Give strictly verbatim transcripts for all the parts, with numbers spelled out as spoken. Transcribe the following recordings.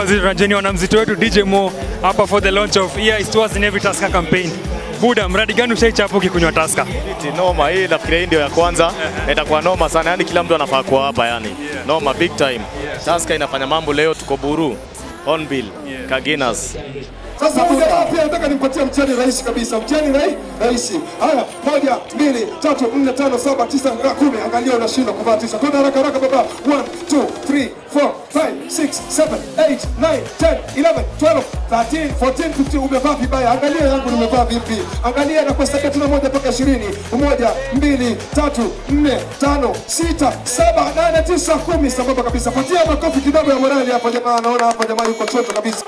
viewers, tunajeni wanamzito wetu D J Mo hapa for the launch of Here is Towards in Every Tusker campaign. Buda, mradi gani ushaichapa ukikunywa Tusker? Noma, hii nafikiri hii ndio ya kwanza. Na itakuwa noma sana, yani kila mtu anafaa kuwa hapa yani. Noma big time. Tusker inafanya mambo leo, tuko Buru, Hornbill Kaginas. Sasa pia nataka nimpatie mtihani rahisi kabisa. Mtihani rahisi. Haya, moja, mbili, tatu, nne, tano, saba, tisa, kumi. Angalia unashindwa kubahatisha. Twende haraka haraka baba. one, two, three, four, five, six, seven, eight, nine, ten, eleven, twelve, thirteen, fourteen, fifteen. Umevaa vibaya. Angalia yangu nimevaa vipi. Angalia na kwa sekunde tuna moja mpaka ishirini. moja, mbili, tatu, nne, tano, sita, saba, nane, tisa, kumi. Sababu kabisa. Patia makofi kidogo ya morali hapa jamaa. Naona hapa jamaa yuko choto kabisa.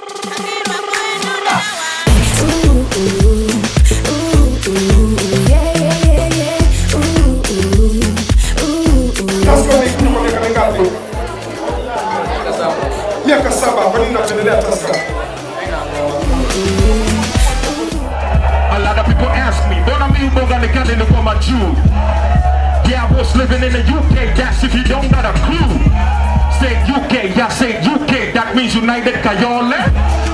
Miaka saba, kwa nini unapendelea Tusker? A lot of people ask me, what am I gonna get in the form of Jew? Yeah, I was living in the U K, that's if you don't got a clue. Say U K, yeah, say U K, that means United Kayole.